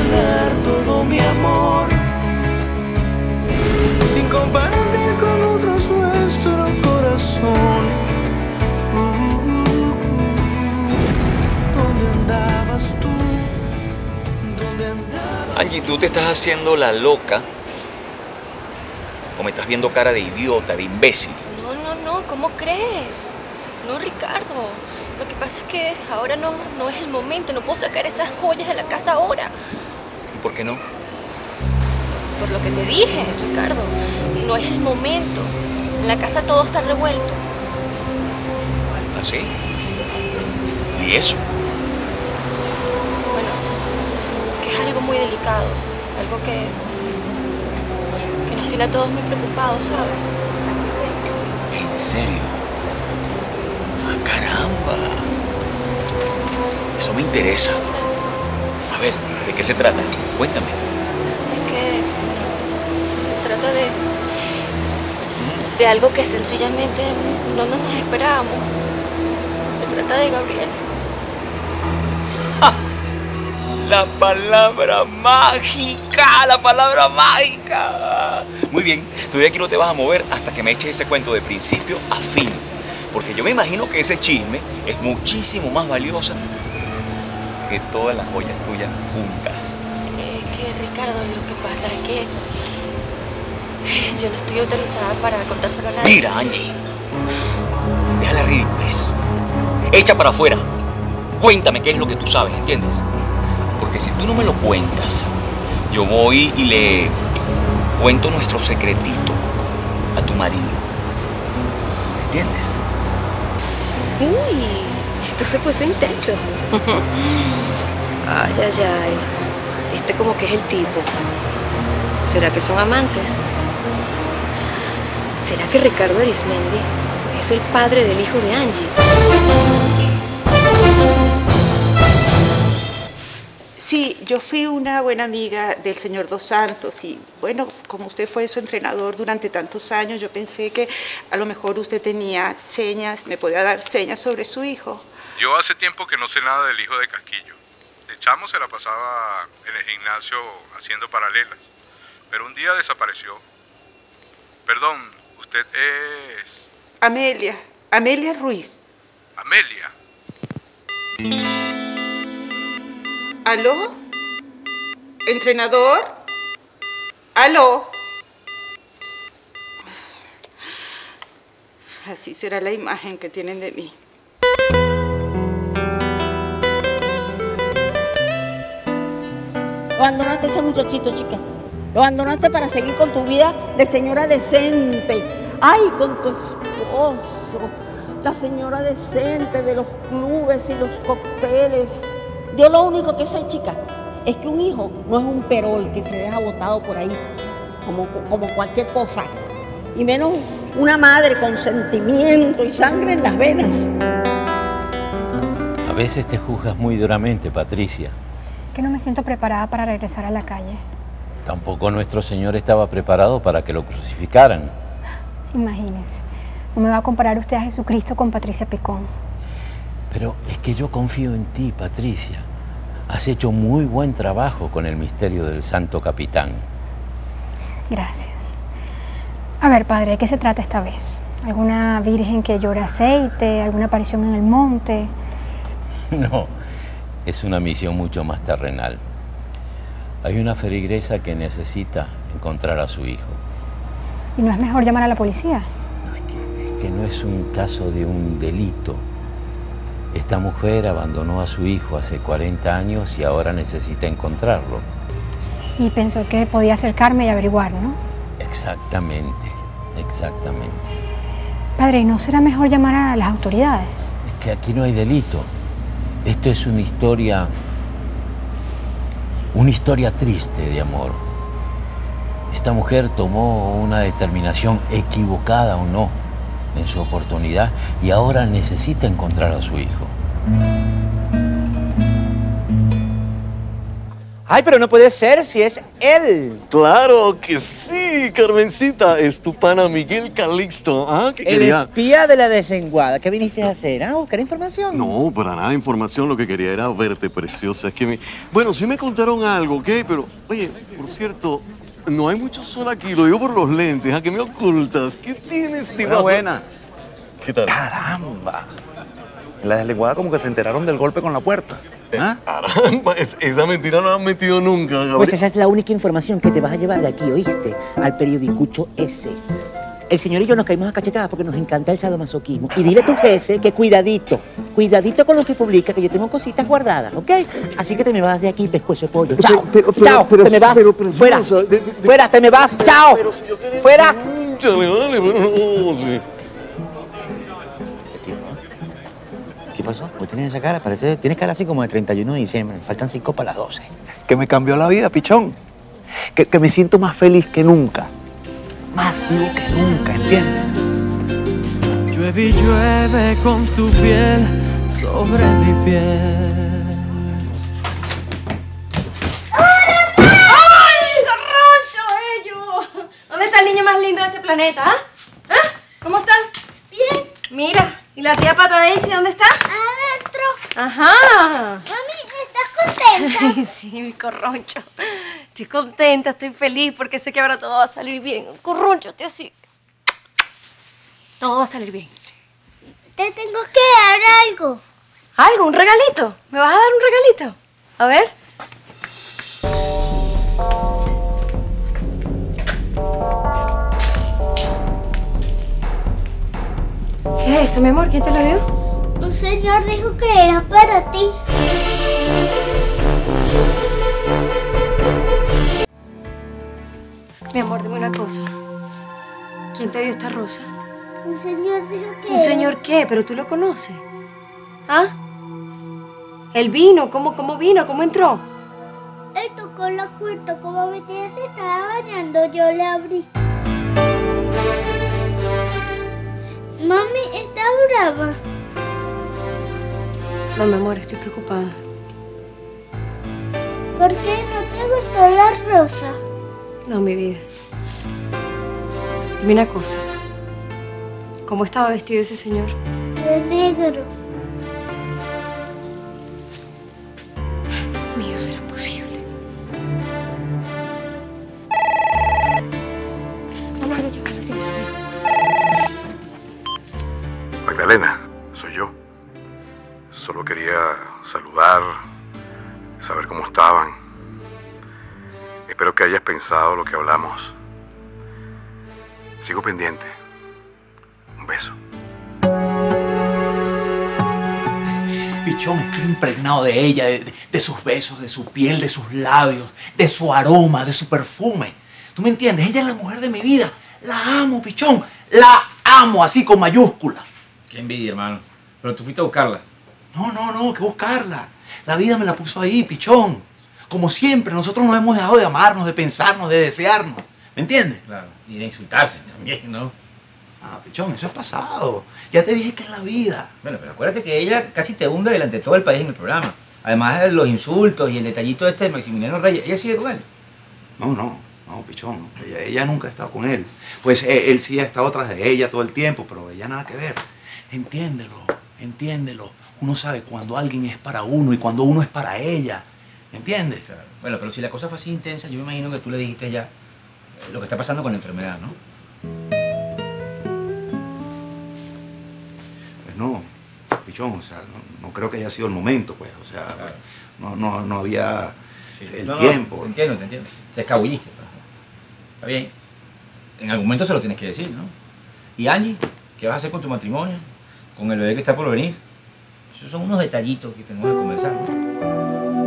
regalar todo mi amor, sin compartir con otros nuestro corazón. ¿Dónde andabas tú? ¿Dónde andabas? Angie, tú te estás haciendo la loca o me estás viendo cara de idiota, de imbécil. No, ¿cómo crees? No, Ricardo. Lo que pasa es que ahora no es el momento. No puedo sacar esas joyas de la casa ahora. ¿Y por qué no? Por lo que te dije, Ricardo. No es el momento. En la casa todo está revuelto. ¿Ah, sí? ¿Y eso? Bueno, sí, que es algo muy delicado. Algo que nos tiene a todos muy preocupados, ¿sabes? ¿En serio? ¡Ah, caramba! Eso me interesa. A ver, ¿de qué se trata? Cuéntame. Es que se trata de algo que sencillamente no nos esperábamos. Se trata de Gabriel. ¡Ja! La palabra mágica, la palabra mágica. Muy bien, tú de aquí no te vas a mover hasta que me eches ese cuento de principio a fin. Porque yo me imagino que ese chisme es muchísimo más valiosa que todas las joyas tuyas juntas. Que Ricardo, lo que pasa es que yo no estoy autorizada para contárselo a nadie. Mira, Angie, deja la ridiculez. Echa para afuera. Cuéntame qué es lo que tú sabes, ¿entiendes? Porque si tú no me lo cuentas, yo voy y le cuento nuestro secretito a tu marido. ¿Entiendes? Uy, esto se puso intenso. Ay. Este como que es el tipo. ¿Será que son amantes? ¿Será que Ricardo Arizmendi es el padre del hijo de Angie? Sí, yo fui una buena amiga del señor Dos Santos y bueno, como usted fue su entrenador durante tantos años, yo pensé que a lo mejor usted tenía señas, me podía dar señas sobre su hijo. Yo hace tiempo que no sé nada del hijo de Casquillo. De chamo se la pasaba en el gimnasio haciendo paralelas, pero un día desapareció. Perdón, usted es... Amelia Ruiz. Amelia. ¿Aló? ¿Entrenador? ¿Aló? Así será la imagen que tienen de mí. Lo abandonaste ese muchachito, chica. Lo abandonaste para seguir con tu vida de señora decente. Ay, con tu esposo. La señora decente de los clubes y los cócteles. Yo lo único que sé, chica, es que un hijo no es un perol que se deja botado por ahí, como cualquier cosa. Y menos una madre con sentimiento y sangre en las venas. A veces te juzgas muy duramente, Patricia. Que no me siento preparada para regresar a la calle. Tampoco nuestro Señor estaba preparado para que lo crucificaran. Imagínese, no me va a comparar usted a Jesucristo con Patricia Picón. Pero es que yo confío en ti, Patricia. Has hecho muy buen trabajo con el misterio del Santo Capitán. Gracias. A ver, padre, ¿de qué se trata esta vez? ¿Alguna virgen que llore aceite? ¿Alguna aparición en el monte? No, es una misión mucho más terrenal. Hay una feligresa que necesita encontrar a su hijo. ¿Y no es mejor llamar a la policía? No, es que no es un caso de un delito. Esta mujer abandonó a su hijo hace 40 años y ahora necesita encontrarlo. Y pensó que podía acercarme y averiguar, ¿no? Exactamente. Padre, ¿y no será mejor llamar a las autoridades? Es que aquí no hay delito. Esto es una historia triste de amor. Esta mujer tomó una determinación equivocada o no en su oportunidad y ahora necesita encontrar a su hijo. Ay, pero no puede ser si es él. Claro que sí, Carmencita. Es tu pana Miguel Calixto. ¿Ah? ¿Qué El quería? espía de la desenguada. ¿Qué viniste a hacer? ¿A buscar información? No, para nada información. Lo que quería era verte, preciosa. Es que Bueno, sí me contaron algo, ¿ok? Pero, oye, por cierto, no hay mucho sol aquí. Lo digo por los lentes. ¿A qué me ocultas? ¿Qué tienes, Tibazo? Buena. ¿Qué tal? Caramba. En la deslenguada como que se enteraron del golpe con la puerta. ¿Ah? Caramba, esa mentira no la han metido nunca, Gabriel. Pues esa es la única información que te vas a llevar de aquí, ¿oíste? Al periodicucho ese. El señor y yo nos caímos a cachetadas porque nos encanta el sadomasoquismo. Y dile a tu jefe que cuidadito con lo que publica, que yo tengo cositas guardadas, ¿ok? Así que te me vas de aquí, pescuezo de pollo. ¡Chao! ¡Chao! ¡Te me vas! ¡Fuera! ¡Fuera! ¡Te me vas! ¡Chao! ¡Fuera! Dale, pero no, sí. ¿Qué pasó? ¿Por qué tienes esa cara? Tienes cara así como de 31 de diciembre. Faltan 5 para las 12. Que me cambió la vida, pichón. Que me siento más feliz que nunca. Más vivo que nunca, ¿entiendes? Llueve y llueve con tu piel sobre mi piel. ¡Ay, Corroncho, ello! ¿Dónde está el niño más lindo de este planeta, ah? ¿Ah? ¿Cómo estás? Bien. Mira, ¿y la tía Pata Daisy dónde está? Adentro. Ajá. Mami, ¿estás contenta? Sí, mi Corroncho. Estoy contenta, estoy feliz porque sé que ahora todo va a salir bien. Corroncho, estoy así. Todo va a salir bien. Te tengo que dar algo. ¿Algo? ¿Un regalito? ¿Me vas a dar un regalito? A ver. ¿Qué es esto, mi amor? ¿Quién te lo dio? Un señor dijo que era para ti. Mi amor, dime una cosa. ¿Quién te dio esta rosa? Un señor dijo que... ¿Un señor qué? ¿Pero tú lo conoces? ¿Ah? ¿Él vino? ¿Cómo vino? ¿Cómo entró? Él tocó la puerta. Como mi tía se estaba bañando, yo le abrí. Mami, ¿está brava? No, mi amor, estoy preocupada. ¿Por qué no te gustó la rosa? No, mi vida. Dime una cosa. ¿Cómo estaba vestido ese señor? De negro. Mío, ¿será posible? No, yo. Magdalena, soy yo. Solo quería saludar, saber cómo estaban. Espero que hayas pensado lo que hablamos. Sigo pendiente. Un beso. Pichón, estoy impregnado de ella, de sus besos, de su piel, de sus labios, de su aroma, de su perfume. ¿Tú me entiendes? Ella es la mujer de mi vida. La amo, Pichón. La amo, así con mayúscula. Qué envidia, hermano. Pero tú fuiste a buscarla. No, que buscarla. La vida me la puso ahí, Pichón. Como siempre, nosotros no hemos dejado de amarnos, de pensarnos, de desearnos. ¿Me entiendes? Claro. Y de insultarse también, ¿no? Ah, Pichón, eso es pasado. Ya te dije que es la vida. Bueno, pero acuérdate que ella casi te hunde delante de todo el país en el programa. Además de los insultos y el detallito este de Maximiliano Reyes. ¿Ella sigue con él? No, Pichón. No. Ella nunca ha estado con él. Pues él sí ha estado tras de ella todo el tiempo, pero ella nada que ver. Entiéndelo. Uno sabe cuando alguien es para uno y cuando uno es para ella. ¿Me entiendes? Claro. Bueno, pero si la cosa fue así intensa, yo me imagino que tú le dijiste ya lo que está pasando con la enfermedad, ¿no? Pues no, Pichón, o sea, no creo que haya sido el momento, pues. O sea, claro. no había el tiempo. Te entiendo. Te escabulliste. Está bien. En algún momento se lo tienes que decir, ¿no? Y Angie, ¿qué vas a hacer con tu matrimonio? Con el bebé que está por venir. Esos son unos detallitos que tenemos que conversar, ¿no?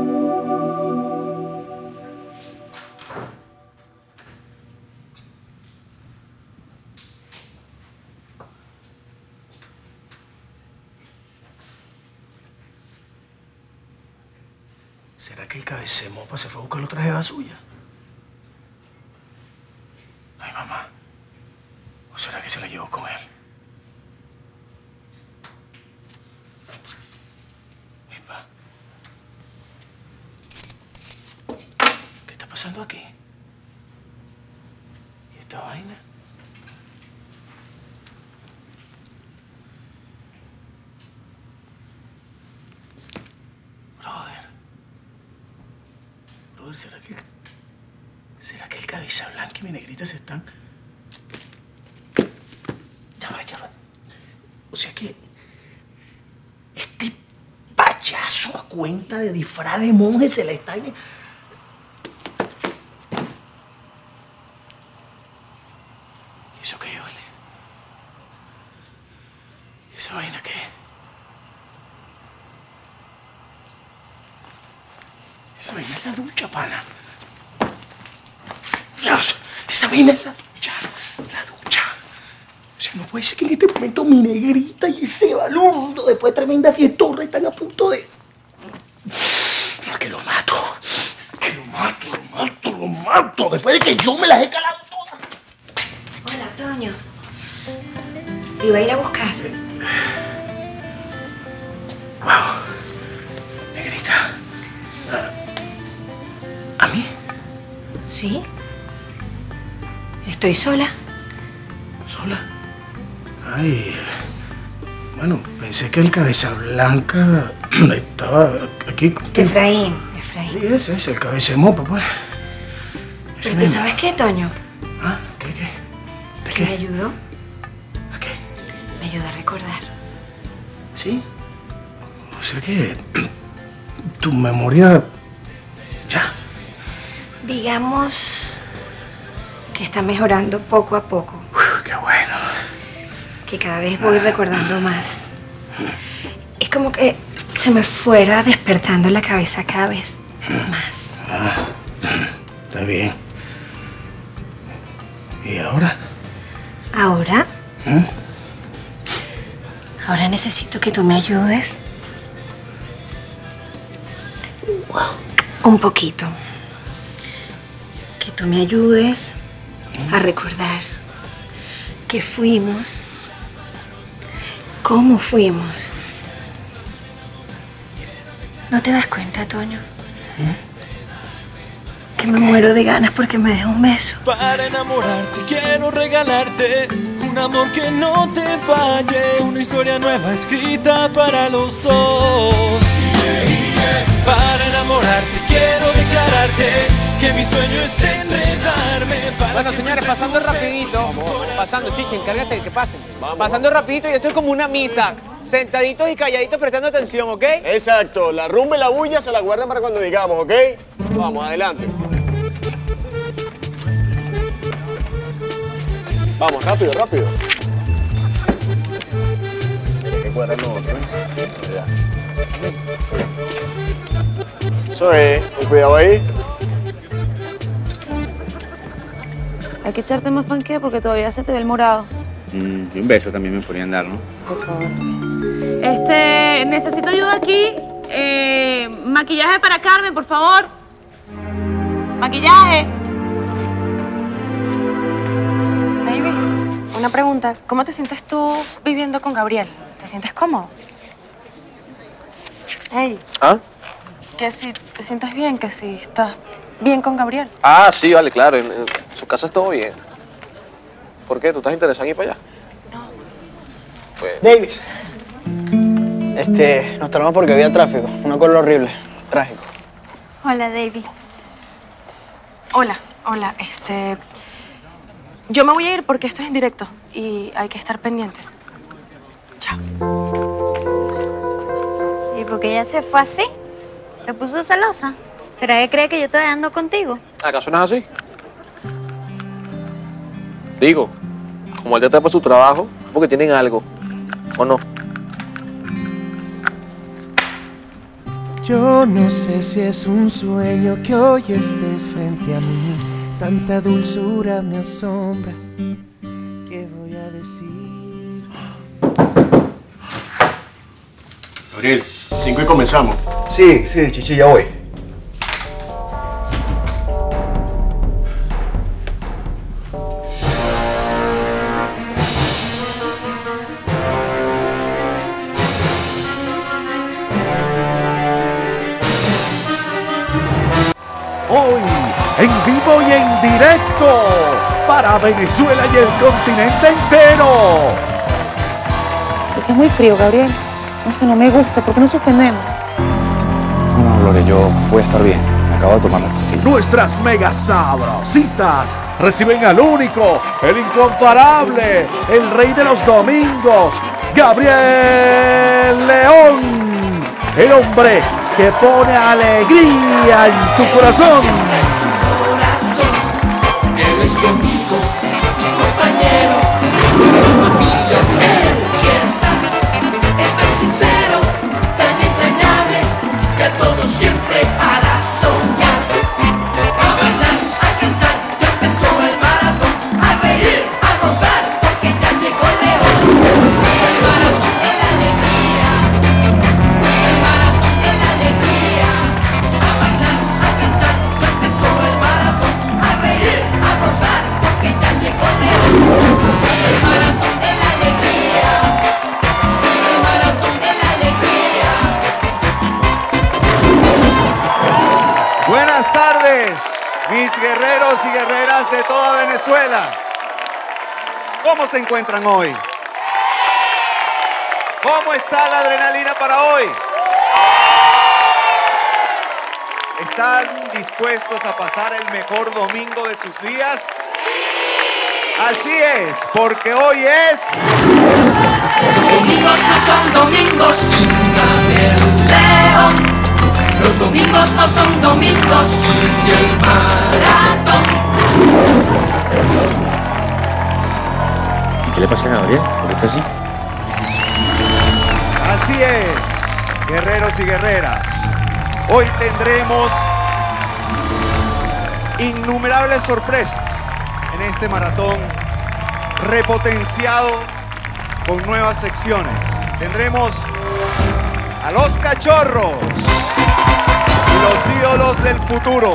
¿Será que el cabecemopa se fue a buscar otra jeva suya? Ay, mamá. ¿O será que se la llevó con él? Epa. esto aquí? ¿Y esta vaina? Brother, ¿será que el cabeza blanca y mi negrita se están...? Ya va. O sea que este payaso a cuenta de disfraz de monje se la está... ¿Eso qué vale? ¿Y esa vaina qué? Esa vaina es la ducha, pana. Dios, esa vaina es la ducha. La ducha. O sea, no puede ser que en este momento mi negrita y ese balundo, después de tremenda fiestorra, están a punto de... No, que lo mato. Es que lo mato. Después de que yo me las he calado todas. Hola, Toño. Te iba a ir a buscar. Wow. Negrita. ¿A mí? ¿Sí? Estoy sola. ¿Sola? Ay... Bueno, pensé que el cabeza blanca estaba aquí contigo. Efraín. Sí, ese es el cabeza de mopa, pues. Pero ¿tú sabes qué, Toño? ¿Ah? ¿Qué? ¿De qué? ¿Me ayudó? ¿A qué? Me ayudó a recordar. ¿Sí? O sea que... tu memoria... ya. Digamos... que está mejorando poco a poco. ¡Qué bueno! Que cada vez voy recordando más. Es como que se me fuera despertando la cabeza cada vez más. Está bien. ¿Y ahora? ¿Ahora? Ahora necesito que tú me ayudes. Un poquito. Que tú me ayudes a recordar que fuimos, cómo fuimos. ¿No te das cuenta, Toño? Que me muero de ganas porque me des un beso. Para enamorarte quiero regalarte un amor que no te falle, una historia nueva escrita para los dos. Para enamorarte quiero declararte que mi sueño es enredarme. Bueno, señores, pasando rapidito, pasando, Chichi, encárgate de que pasen. Pasando rapidito y esto es como una misa. Sentaditos y calladitos prestando atención, ¿ok? Exacto, la rumba y la bulla se la guardan para cuando digamos, ¿ok? Vamos, adelante. Vamos, rápido. Hay que cuadrarlo otro, ¿eh? Eso es, con cuidado ahí. Hay que echarte más panque porque todavía se te ve el morado. Y un beso también me podrían dar, ¿no? Por favor. Necesito ayuda aquí. Maquillaje para Carmen, por favor. Maquillaje. David, una pregunta. ¿Cómo te sientes tú viviendo con Gabriel? ¿Te sientes cómodo? Hey. ¿Ah? Que si te sientes bien, que si estás bien con Gabriel. Ah, sí, vale, claro. En su casa es todo bien. ¿Por qué? ¿Tú estás interesado en ir para allá? No. Pues... Davis. Nos traemos porque había tráfico. Una cola horrible. Trágico. Hola, David. Hola. Yo me voy a ir porque esto es en directo y hay que estar pendiente. Chao. ¿Y por qué ella se fue así? ¿Se puso celosa? ¿Será que cree que yo estoy andando contigo? ¿Acaso no es así? Digo, como él te trae por su trabajo, porque tienen algo, ¿o no? Yo no sé si es un sueño que hoy estés frente a mí. Tanta dulzura me asombra. ¿Qué voy a decir? Gabriel, 5 y comenzamos. Sí, Chichi, ya voy. Hoy, en Vida vivo y en directo para Venezuela y el continente entero. Está muy frío, Gabriel. No sé, no me gusta. ¿Por qué no suspendemos? No, Gloria, yo voy a estar bien. Me acabo de tomar las pastillas. Nuestras mega sabrositas reciben al único, el incomparable, el rey de los domingos, Gabriel León. El hombre que pone alegría en tu corazón. Él es tu amigo, tu compañero, tu familia, él quiere estar. Es tan sincero, tan entrañable, que a todos siempre hará soñar. A bailar, a cantar, ya empezó el maratón. A reír, a gozar, porque ya llegó León. El maratón de la alegría. El maratón de la alegría. A bailar, a cantar, ya empezó el maratón. A reír, a gozar, porque ya llegó León. El maratón de la alegría. El maratón de la alegría. Buenas tardes, mis guerreros y guerreras de toda Venezuela. ¿Cómo se encuentran hoy? ¿Cómo está la adrenalina para hoy? ¿Están dispuestos a pasar el mejor domingo de sus días? Así es, porque hoy es... Los domingos no son domingos sin Gabriel León. Los domingos no son domingos sin el maratón. ¿Qué le pasa a Gabriel? ¿Por qué está así? Así es, guerreros y guerreras. Hoy tendremos innumerables sorpresas en este maratón repotenciado con nuevas secciones. Tendremos a los cachorros y los ídolos del futuro.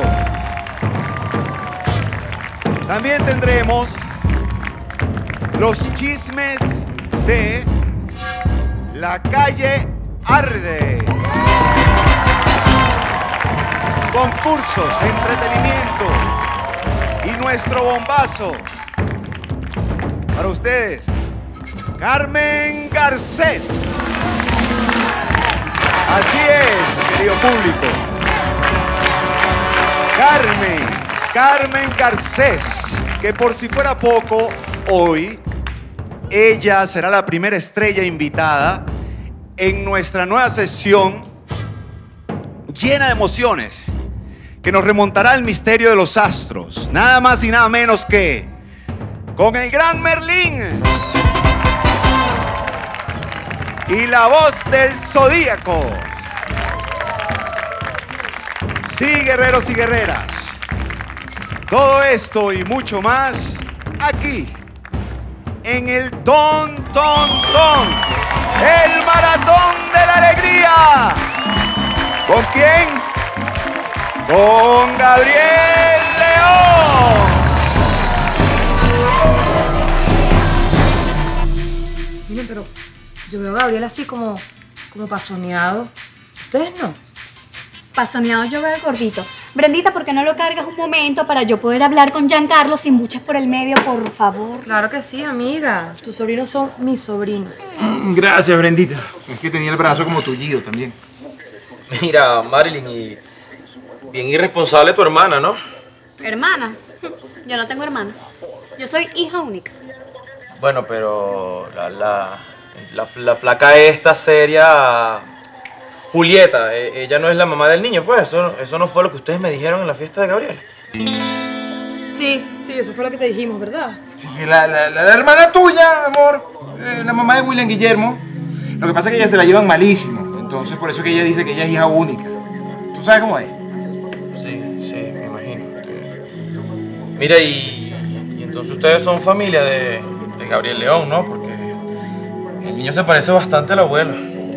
También tendremos los chismes de La Calle Arde. Concursos, entretenimiento y nuestro bombazo. Para ustedes, Carmen Garcés. Así es, querido público. Carmen Garcés, que por si fuera poco, hoy ella será la primera estrella invitada en nuestra nueva sesión llena de emociones que nos remontará al misterio de los astros, nada más y nada menos que con el gran Merlín y la voz del Zodíaco. Sí, guerreros y guerreras, todo esto y mucho más aquí en el Ton Ton Ton, el maratón de la alegría. ¿Con quién? Con Gabriel León. Miren, pero yo veo a Gabriel así como pasoneado. ¿Ustedes no? Pasoneado yo veo el gordito. Brendita, ¿por qué no lo cargas un momento para yo poder hablar con Giancarlo sin buches por el medio, por favor? Claro que sí, amiga. Tus sobrinos son mis sobrinos. Gracias, Brendita. Es que tenía el brazo como tullido también. Mira, Marilyn, y bien irresponsable tu hermana, ¿no? ¿Hermanas? Yo no tengo hermanas. Yo soy hija única. Bueno, pero la flaca esta seria, Julieta, ella no es la mamá del niño, pues. Eso no fue lo que ustedes me dijeron en la fiesta de Gabriel. Sí, eso fue lo que te dijimos, ¿verdad? Sí, la hermana tuya, amor. La mamá de William Guillermo. Lo que pasa es que ella se la llevan malísimo. Entonces, por eso que ella dice que ella es hija única. ¿Tú sabes cómo es? Sí, me imagino. Mira, y entonces ustedes son familia de Gabriel León, ¿no? Porque el niño se parece bastante al abuelo.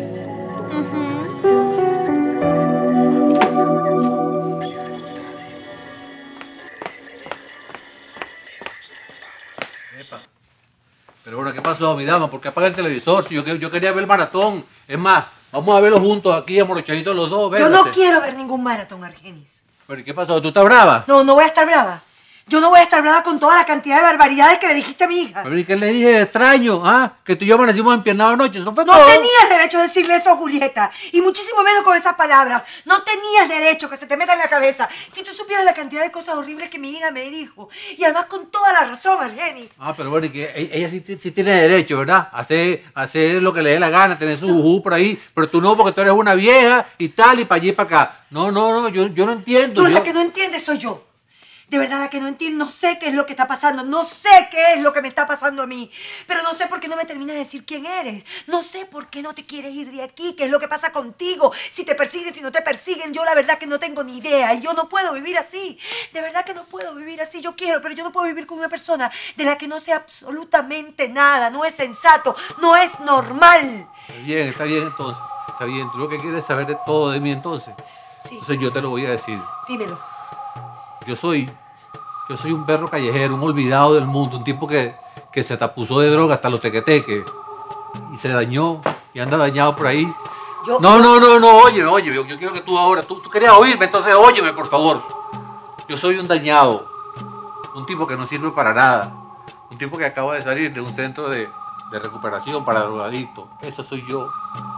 Pero bueno, ¿qué pasó, mi dama? ¿Por qué apaga el televisor? Si yo quería ver el maratón. Es más, vamos a verlo juntos aquí, amorochaditos los dos. Yo no quiero ver ningún maratón, Argenis. ¿Pero qué pasó? ¿Tú estás brava? No, no voy a estar brava. Yo no voy a estar brava con toda la cantidad de barbaridades que le dijiste a mi hija. ¿Pero y qué le dije de extraño? ¿Ah? Que tú y yo amanecimos empiernados anoche. Eso fue No todo. tenías derecho a decirle eso a Julieta. Y muchísimo menos con esas palabras. No tenías derecho que se te meta en la cabeza. Si tú supieras la cantidad de cosas horribles que mi hija me dijo. Y además con toda la razón, Argenis. Ah, pero bueno, y que ella sí tiene derecho, ¿verdad? Hacer lo que le dé la gana, tener su juju por ahí. Pero tú no, porque tú eres una vieja y tal, y para allí y para acá. No, yo no entiendo. Tú la que no entiendes soy yo. De verdad, la que no entiendo, no sé qué es lo que está pasando, no sé qué es lo que me está pasando a mí, pero no sé por qué no me terminas de decir quién eres, no sé por qué no te quieres ir de aquí, qué es lo que pasa contigo, si te persiguen, si no te persiguen, yo la verdad que no tengo ni idea y yo no puedo vivir así, de verdad que no puedo vivir así, yo quiero, pero yo no puedo vivir con una persona de la que no sé absolutamente nada, no es sensato, no es normal. Está bien entonces, está bien, tú lo que quieres saber de todo de mí entonces. Sí. Entonces yo te lo voy a decir. Dímelo. Yo soy un perro callejero, un olvidado del mundo, un tipo que se tapuzó de droga hasta los tequeteques y se dañó y anda dañado por ahí. No, óyeme, yo quiero que tú ahora, tú querías oírme, entonces óyeme, por favor. Yo soy un dañado, un tipo que no sirve para nada, un tipo que acaba de salir de un centro de recuperación para drogadictos. Eso soy yo,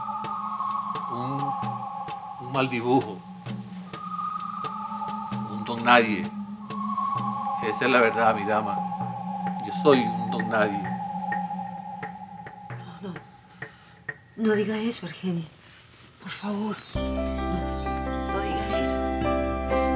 un mal dibujo, un don nadie. Esa es la verdad, mi dama. Yo soy un don nadie. No digas eso, Argenis. Por favor. No digas eso.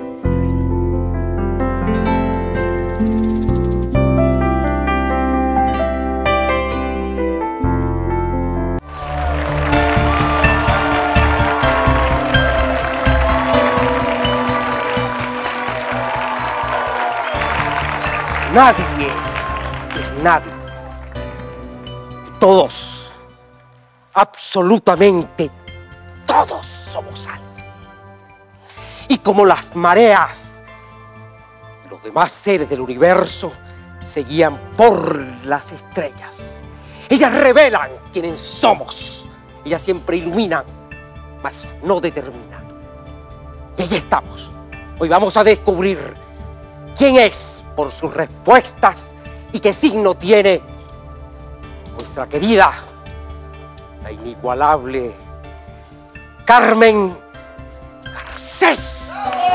Nadie es nadie. Todos, absolutamente todos somos algo. Y como las mareas y los demás seres del universo se guían por las estrellas, ellas revelan quiénes somos. Ellas siempre iluminan, mas no determinan. Y ahí estamos. Hoy vamos a descubrir quién es por sus respuestas y qué signo tiene nuestra querida, la inigualable Carmen Garcés.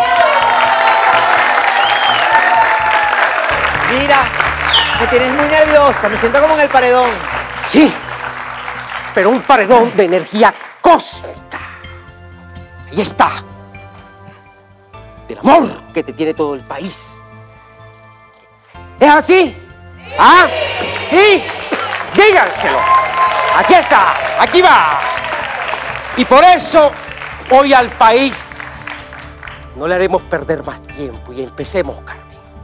Mira, me tienes muy nerviosa, me siento como en el paredón. Sí, pero un paredón de energía cósmica. Ahí está. Del amor que te tiene todo el país. ¿Es así? ¿Sí? ¿Ah? ¿Sí? Díganselo. Aquí está, aquí va. Y por eso, hoy al país no le haremos perder más tiempo y empecemos, Carmen.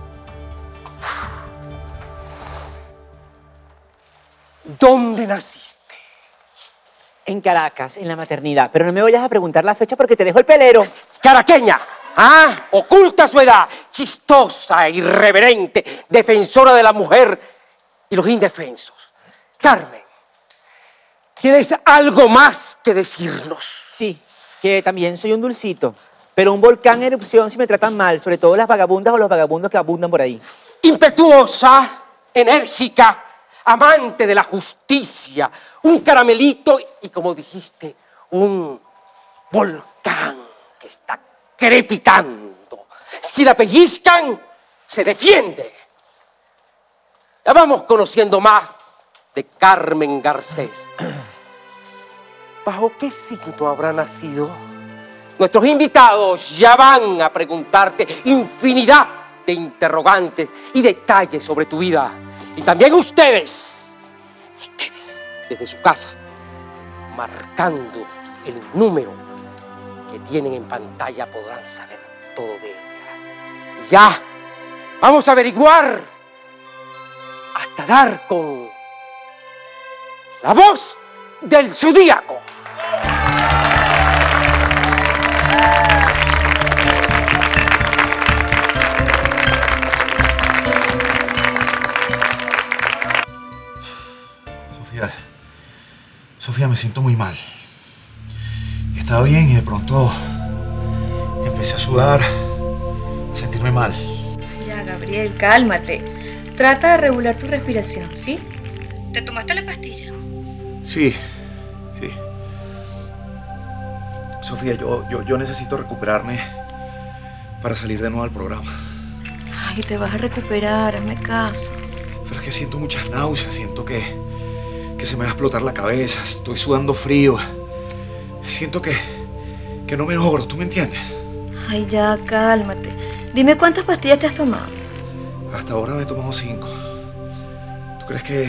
¿Dónde naciste? En Caracas, en la maternidad. Pero no me vayas a preguntar la fecha porque te dejo el pelero. Caraqueña. ¿Ah? Oculta su edad, chistosa, irreverente, defensora de la mujer y los indefensos. Carmen, ¿tienes algo más que decirnos? Sí, que también soy un dulcito, pero un volcán en erupción si me tratan mal, sobre todo las vagabundas o los vagabundos que abundan por ahí. Impetuosa, enérgica, amante de la justicia, un caramelito y, como dijiste, un volcán que está crepitando. Si la pellizcan, se defiende. Ya vamos conociendo más de Carmen Garcés. ¿Bajo qué signo habrá nacido? Nuestros invitados ya van a preguntarte infinidad de interrogantes y detalles sobre tu vida. Y también ustedes, desde su casa, marcando el número que tienen en pantalla, podrán saber todo de ella. Y ya, vamos a averiguar hasta dar con la voz del zodíaco. Sofía, me siento muy mal. Estaba bien y de pronto empecé a sudar. sentirme mal. Ya, Gabriel, cálmate. Trata de regular tu respiración, ¿sí? ¿Te tomaste la pastilla? Sí. Sofía, yo necesito recuperarme para salir de nuevo al programa. Ay, te vas a recuperar, hazme caso. Pero es que siento muchas náuseas, siento que se me va a explotar la cabeza, estoy sudando frío. Siento que no me logro, ¿tú me entiendes? Ay, ya, cálmate. Dime cuántas pastillas te has tomado. Hasta ahora me he tomado 5. ¿Tú crees que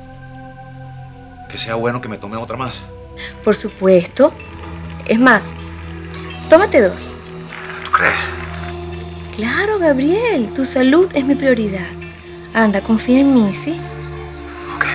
sea bueno que me tome otra más? Por supuesto. Es más, tómate 2. ¿Tú crees? Claro, Gabriel. Tu salud es mi prioridad. Anda, confía en mí, ¿sí? Ok.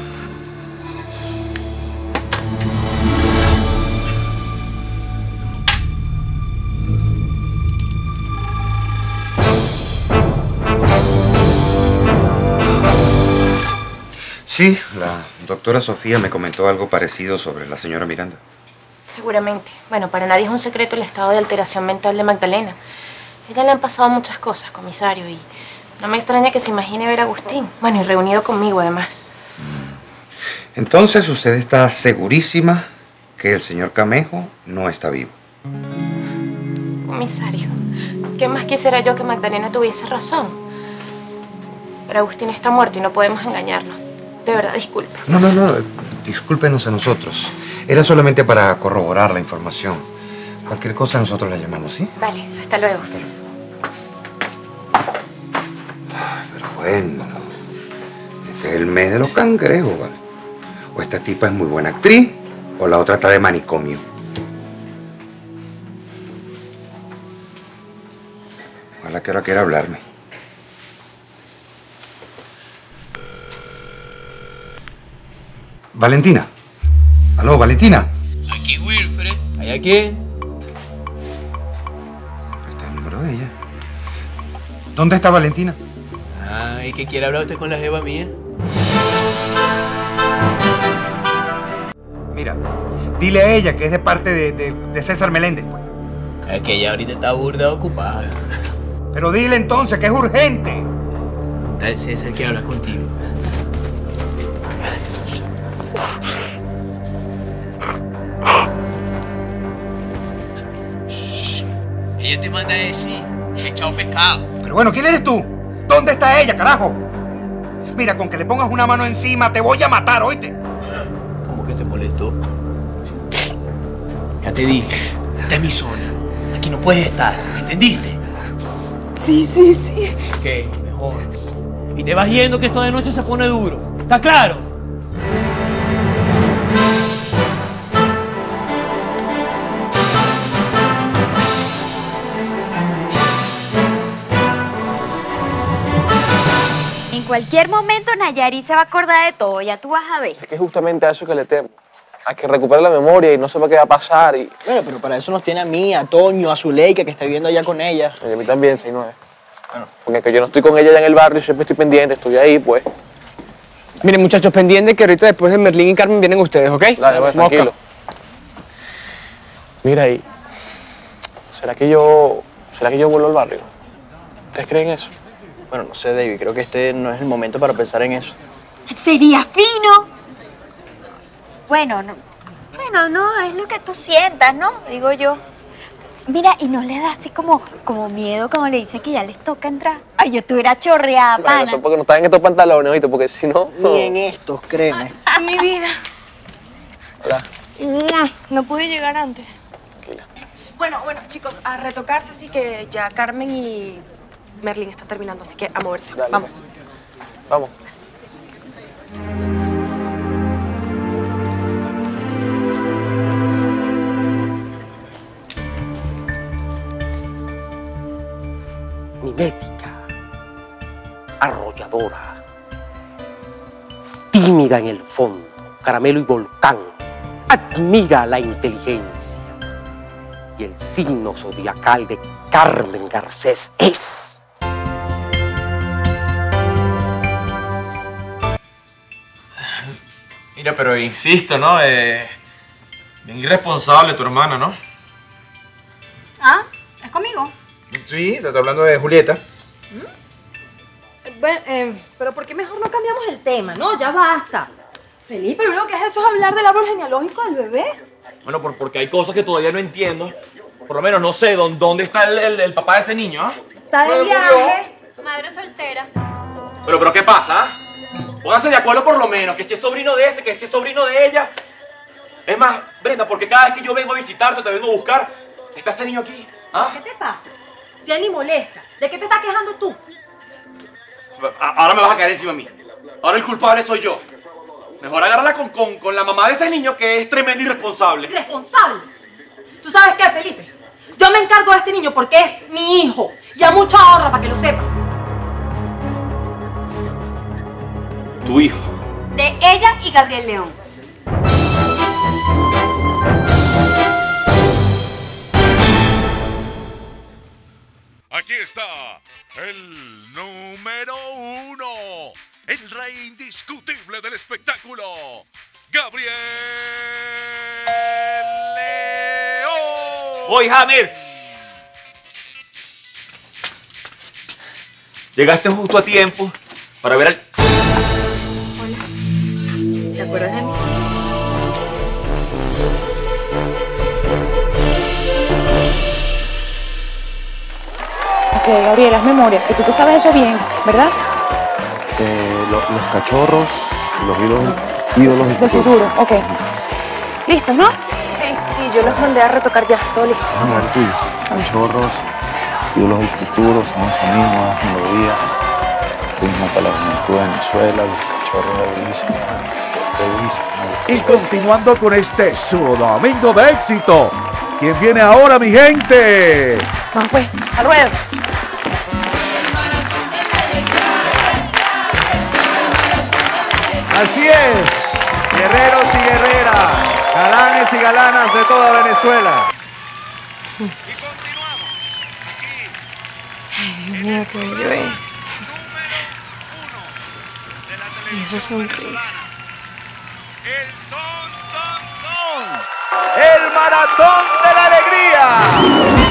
Sí, la doctora Sofía me comentó algo parecido sobre la señora Miranda. Seguramente. Bueno, para nadie es un secreto el estado de alteración mental de Magdalena. A ella le han pasado muchas cosas, comisario, y no me extraña que se imagine ver a Agustín. Bueno, y reunido conmigo, además. Entonces, usted está segurísima que el señor Camejo no está vivo. Comisario, ¿qué más quisiera yo que Magdalena tuviese razón? Pero Agustín está muerto y no podemos engañarnos. De verdad, disculpe. No, discúlpenos a nosotros. Era solamente para corroborar la información. Cualquier cosa nosotros la llamamos, ¿sí? Vale, hasta luego. Pero bueno, este es el mes de los cangrejos, ¿vale? O esta tipa es muy buena actriz, o la otra está de manicomio. Ojalá que ahora quiera hablarme. Valentina. Aló, Valentina. Aquí Wilfred. ¿Hay a quién? Este es el número de ella. ¿Dónde está Valentina? Ay, ¿qué quiere hablar usted con la jeva mía? Mira, dile a ella que es de parte de César Meléndez, pues. Es que ella ahorita está burda ocupada. Pero dile entonces que es urgente. Tal César quiere hablar contigo. Ella te manda a decir que he echado pescado. Pero bueno, ¿quién eres tú? ¿Dónde está ella, carajo? Mira, con que le pongas una mano encima te voy a matar, ¿oíste? ¿Cómo que se molestó? Ya te dije, esta es mi zona. Aquí no puedes estar, ¿entendiste? Sí. Ok, mejor. Y te vas yendo que esto de noche se pone duro. ¿Está claro? En cualquier momento Nayari se va a acordar de todo, ya tú vas a ver. Es que justamente a eso que le temo. A que recupere la memoria y no sepa qué va a pasar y... Bueno, pero para eso nos tiene a mí, a Toño, a Zuleika, que está viviendo allá con ella. Y a mí también, 6-9. Bueno, porque que yo no estoy con ella allá en el barrio, siempre estoy pendiente, estoy ahí, pues. Miren, muchachos, pendientes que ahorita después de Merlín y Carmen vienen ustedes, ¿ok? Dale, pues, tranquilo. Mira ahí. ¿Será que yo vuelvo al barrio? ¿Ustedes creen eso? Bueno, no sé, David, creo que este no es el momento para pensar en eso. Sería fino. Bueno, no, es lo que tú sientas, ¿no? Digo yo. Mira, y no le da así como miedo, como le dicen que ya les toca entrar. Ay, yo estuviera chorreada, Bueno, pana. eso porque no están en estos pantalones, ¿oíste? Porque si no... Ni en estos, créeme. Mi vida. Hola. No pude llegar antes. Tranquila. Bueno, chicos, a retocarse, así que ya Carmen y Merlín están terminando, así que a moverse. Dale, Vamos. pues. Vamos. Mimética, arrolladora, tímida en el fondo, caramelo y volcán, admira la inteligencia. Y el signo zodiacal de Carmen Garcés es... Mira, pero insisto, ¿no? Bien irresponsable tu hermana, ¿no? Ah, ¿es conmigo? Sí, te estoy hablando de Julieta. Bueno, pero ¿por qué mejor no cambiamos el tema? No, ya basta. Felipe, lo único que has hecho es hablar del árbol genealógico del bebé. Bueno, porque hay cosas que todavía no entiendo. Por lo menos no sé dónde está el papá de ese niño, ¿ah? Está de viaje. Madre soltera. Pero ¿qué pasa? Pónganse de acuerdo por lo menos, que si es sobrino de este, que si es sobrino de ella. Es más, Brenda, porque cada vez que yo vengo a visitarte o te vengo a buscar, está ese niño aquí. ¿Ah? ¿Qué te pasa? Si él ni molesta, ¿de qué te estás quejando tú? Ahora me vas a caer encima a mí. Ahora el culpable soy yo. Mejor agárrala con la mamá de ese niño, que es tremenda irresponsable. ¿Irresponsable? ¿Tú sabes qué, Felipe? Yo me encargo de este niño porque es mi hijo. Y a mucha honra, para que lo sepas. Tu hijo. De ella y Gabriel León. Aquí está el número 1, el rey indiscutible del espectáculo, Gabriel León. ¡Voy, Hammer! Llegaste justo a tiempo para ver al... ¿Te acuerdas de mí? Ok, Gabriela, haz memoria, que tú te sabes eso bien, ¿verdad? Los cachorros, los ídolos Del futuro, ok. ¿Listos, no? Sí, yo los mandé a retocar ya, todo listo. Vamos a ver tuyo. Cachorros, ídolos del futuro, somos amigos, nuevas melodías, ritmo para la juventud de Venezuela, los cachorros de Bellísima. Y continuando con este su domingo de éxito, ¿quién viene ahora, mi gente? Vamos pues, al ruedo. Así es, guerreros y guerreras, galanes y galanas de toda Venezuela. Ay, Dios mío, qué bello es. Y esa sonrisa. El maratón de la alegría.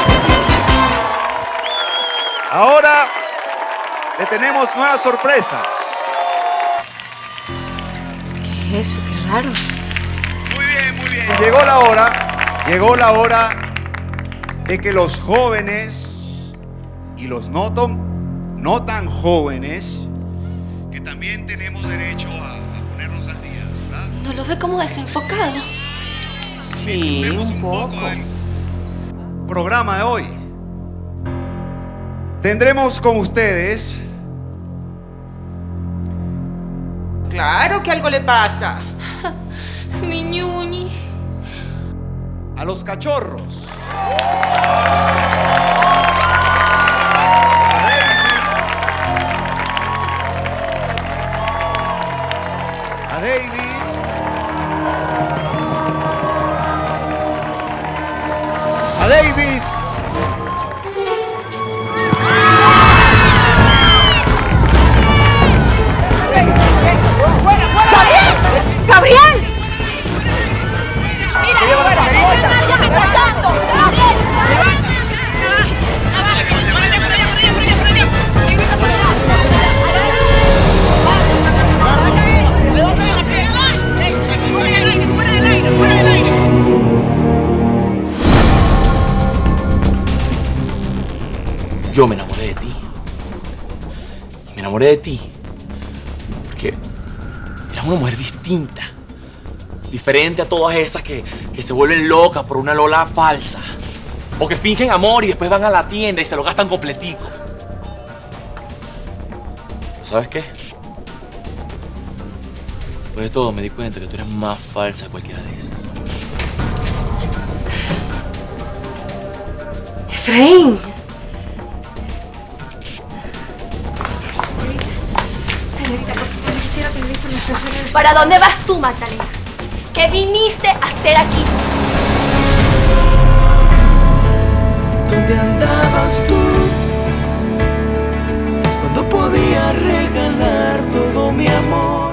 Ahora le tenemos nuevas sorpresas. ¿Qué es eso? Qué raro. Muy bien. Llegó la hora de que los jóvenes y los no tan jóvenes, que también tenemos derecho a ponernos al día, ¿verdad? ¿No lo ve como desenfocado? Sí, un poco. Programa de hoy. Tendremos con ustedes. Claro que algo le pasa. Mi ñuñi. A los cachorros. A Davis. A Davis. ¡Gabriel! ¡Gabriel! Yo me enamoré de ti. Me enamoré de ti porque eras una mujer distinta. Diferente a todas esas que se vuelven locas por una Lola falsa. O que fingen amor y después van a la tienda y se lo gastan completico. ¿Pero sabes qué? Después de todo me di cuenta que tú eres más falsa que cualquiera de esas. Efraín. Señorita, por favor, quisiera tener información sobre él. ¿Para dónde vas tú, Magdalena? ¿Qué viniste a hacer aquí? ¿Dónde andabas tú? Cuando podía regalar todo mi amor.